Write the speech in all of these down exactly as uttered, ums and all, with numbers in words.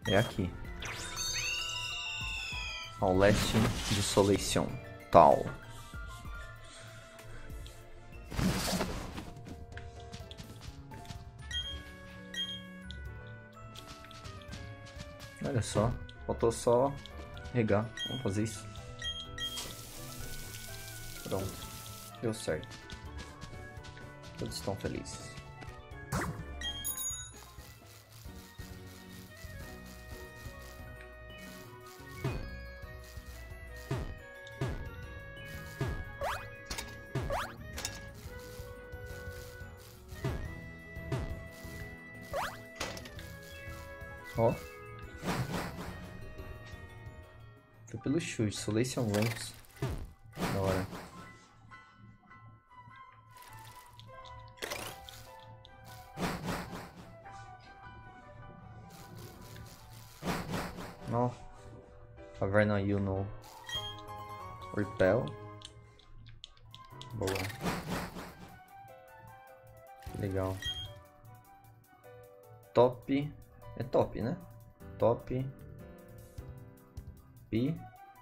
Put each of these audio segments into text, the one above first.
É aqui. Ao leste de Solaceon. Tal. Olha só. Faltou só regar. Vamos fazer isso. Pronto. Deu certo. Todos estão felizes. Ó. Foi pelo chute, Solaceon Rooms. Da hora. Ó. Caverna dos UNOWN. Repel. Boa. Legal. Top. É top, né? Top. Pi.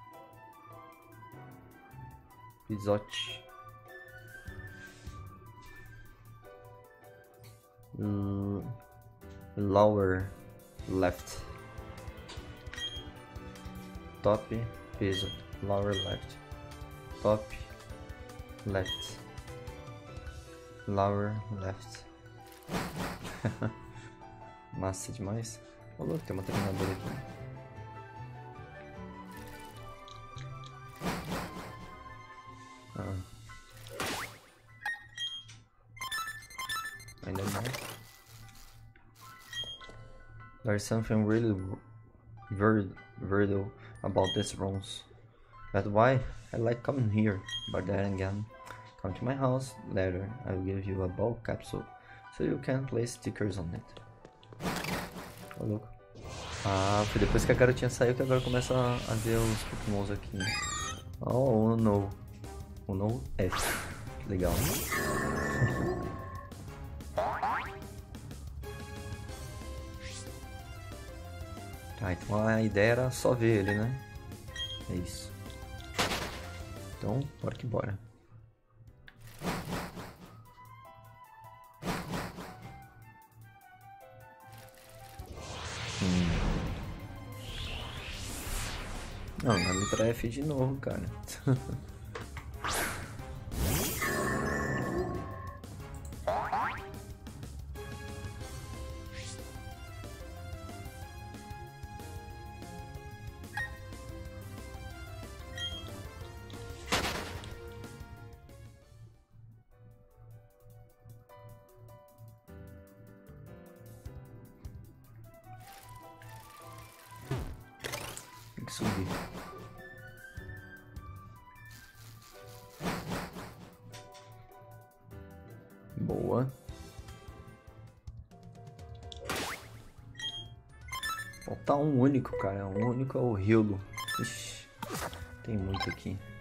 Pisote. L lower left. Top. Piso. Lower left. Top. Left. Lower left. Massa demais. Ô louco, tem uma treinadora aqui. Ah. Ainda mais. There's something really weird, weird about these rooms. That's why I like coming here. But then again, come to my house later. I will give you a ball capsule so you can place stickers on it. Ô louco. Ah, foi depois que a garotinha saiu que agora começa a, a ver os Pokémons aqui. Oh, Uno. Uno F. Legal. Tá, então a ideia era só ver ele, né? É isso. Então, bora que bora. Hum. Não, na letra F de novo, cara. Tem que subir. Boa. Falta um único, cara. Um único é o Rilo. Ixi, tem muito aqui.